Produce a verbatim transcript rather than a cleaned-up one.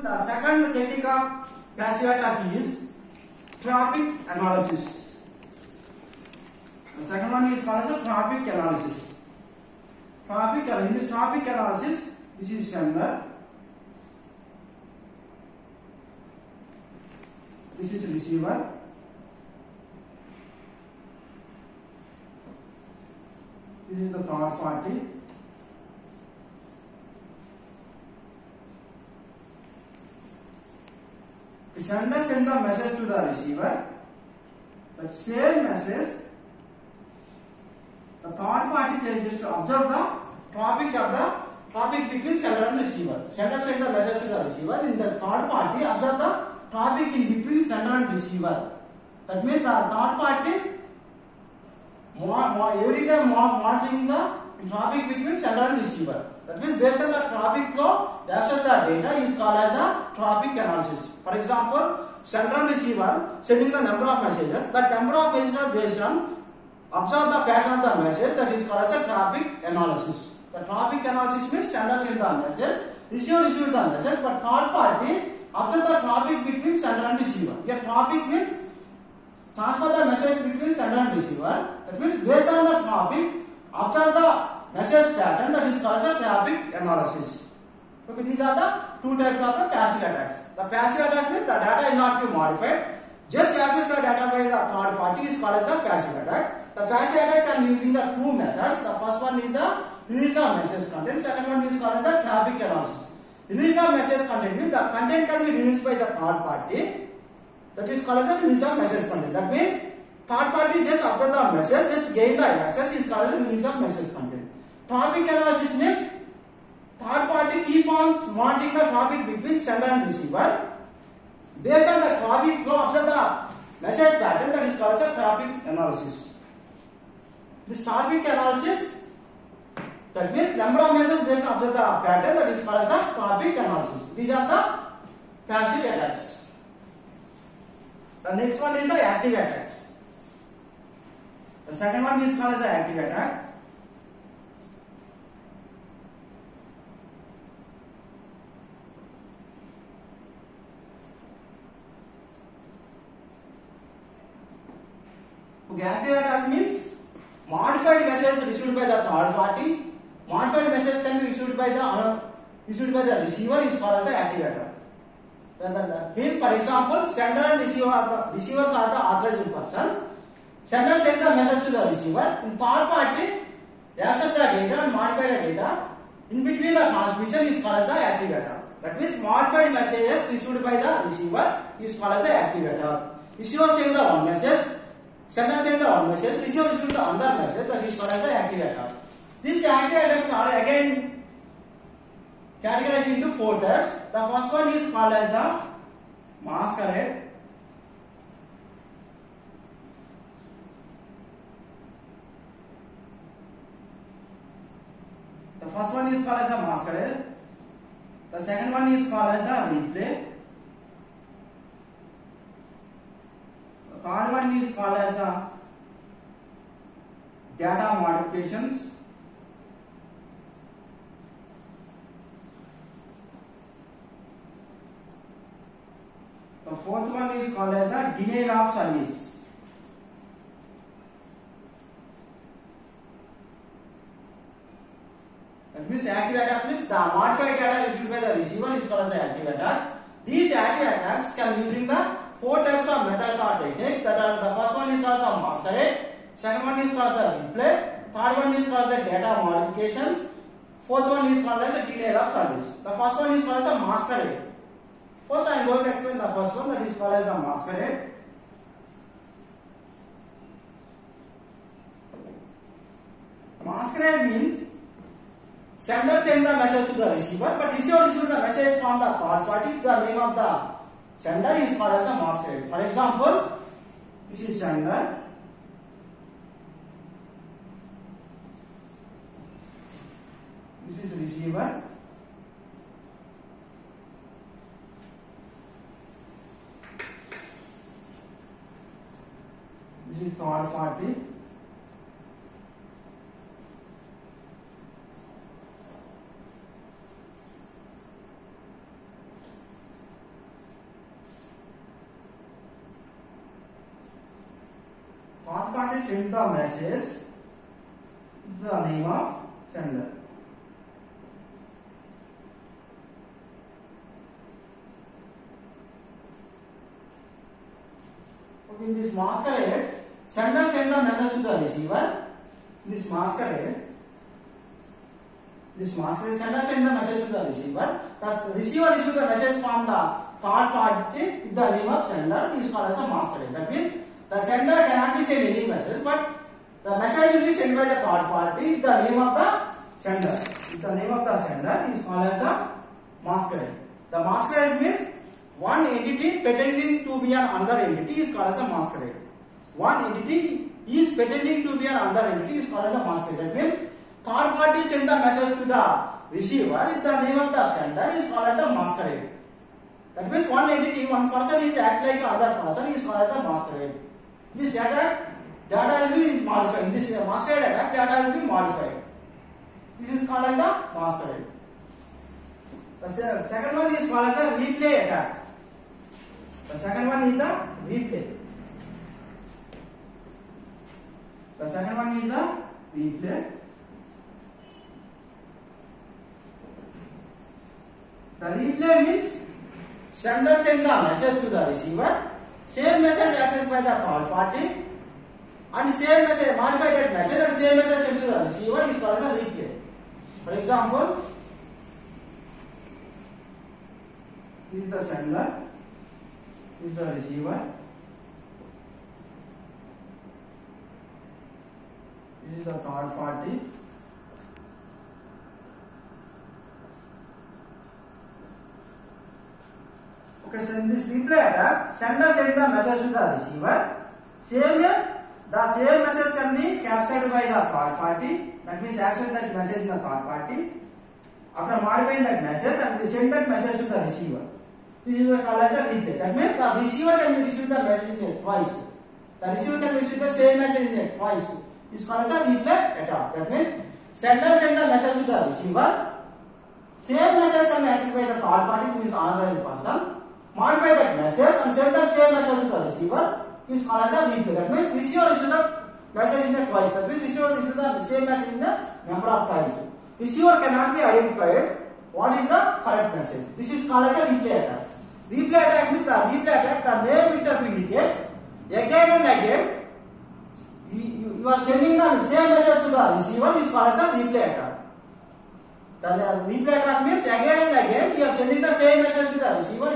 The second technique of passive attack is traffic analysis. The second one is called as traffic analysis. Traffic in this traffic analysis, this is sender, this is receiver, this is the third party. The sender sends the message to the receiver. That same message, the third party just to observe the traffic of the traffic between sender and receiver. Sender sends the message to the receiver. In the third party, observe the traffic in between sender and receiver. That means the third party more, more, every time more, monitoring the traffic between sender and receiver. That means based on the traffic flow, the access the data is called as the traffic analysis. For example, sender and receiver sending the number of messages. That number of messages are based on observe the pattern of the message, that is called as a traffic analysis. The traffic analysis means sender sends the message, receiver receives the message, but third party observe the traffic between sender and receiver. Here traffic means transfer the message between sender and receiver. That means based on the traffic, observe the message pattern, that is called as a traffic analysis. Okay, these are the two types of the passive attacks. The passive attack means the data is not be modified, just access the data by the third party is called as the passive attack. The passive attack can using the two methods. The first one is the release of message content. Second one is called as the traffic analysis. Release of message content means the content can be released by the third party. That is called as the release of message content. That means third party just observe the message, just gain the access is called as the release of message content. Traffic analysis means third party keep on monitoring the traffic between sender and receiver. Based on the traffic flow, observe the message pattern, that is called as a traffic analysis. This traffic analysis, that means number of messages based on observe the pattern, that is called as a traffic analysis. These are the passive attacks. The next one is the active attacks. The second one is called as the active attack. Okay, active attack means modified message received by the third party. Modified message can be received by the received by the receiver is called as the active attack. Then the means, for example, sender and receiver are the receivers are the authorized persons. Sender sends the message to the receiver. In third party, they access the data and modify the data. In between the transmission is called as the active attack. That means modified messages received by the receiver is called as the active attack. Receiver sends the one message. Sender sends the one message, receiver receives the other message, that is called as the active attack. These active attacks are again categorized into four types. The first one is called as the masquerade. The first one is called as the masquerade. The second one is called as the replay. The third one is called as the data modifications. The fourth one is called as the denial of service. That means active attack means the modified data received by the receiver is called as the active attack. These active attacks can be using the four types of methods or techniques. That are the first one is called as masquerade, second one is called as replay, third one is called as data modifications, fourth one is called as denial of service. The first one is called as masquerade. First I am going to explain the first one, that is called as the masquerade. Masquerade means sender sends the message to the receiver, but receiver receives the message from the third party. The name of the sender is called as a masquerade. For example, this is sender, this is receiver, this is third party, third party send the message, the name of sender. Okay, in this masquerade, sender send the message to the receiver. In this masquerade, this masquerade sender send the message to the receiver. Thus, the receiver receives the message from the third party with the name of sender is called as a masquerade. That means the sender cannot be send any message, but the message will be sent by the third party with the name of the sender. With the name of the sender is called as the masquerade. The masquerade means one entity pretending to be another entity is called as a masquerade. One entity is pretending to be another entity is called as a masquerade. That means third party send the message to the receiver with the name of the sender is called as a masquerade. That means one entity, one person is act like another person is called as a masquerade. This attack, data will be modified. This masquerade attack, data will be modified. This is called as the masquerade. The second one is called as the replay attack. The second one is the replay. The second one is the replay. The replay means sender send the message to the receiver, same message accessed by the third party, and same message modify that message and same message sent to the receiver is called as a replay. For example, this is the sender, this is the receiver, this is the third party. Okay, so in this replay attack, sender sends the message to the receiver. Same the same message can be captured by the third party. That means access that message in the third party. After modifying that message, and they send that message to the receiver. This is called as a replay. That means the receiver can receive the message in there twice. The receiver can receive the same message in there twice. This is called as a replay attack. That means sender sends the message to the receiver. Same message can be accessed by the third party, means another person. Modify that message and send the same message to the receiver is called as a replay. That means receiver receives the message in the twice. That means receiver receives the same message in the number of times. Receiver cannot be identified what is the correct message. This is called as a replay attack. Replay attack means the replay attack, the name itself indicates again and again you, you are sending the same message to the receiver is called as a replay attack. The replay attack means again and again you are sending the same message to the receiver.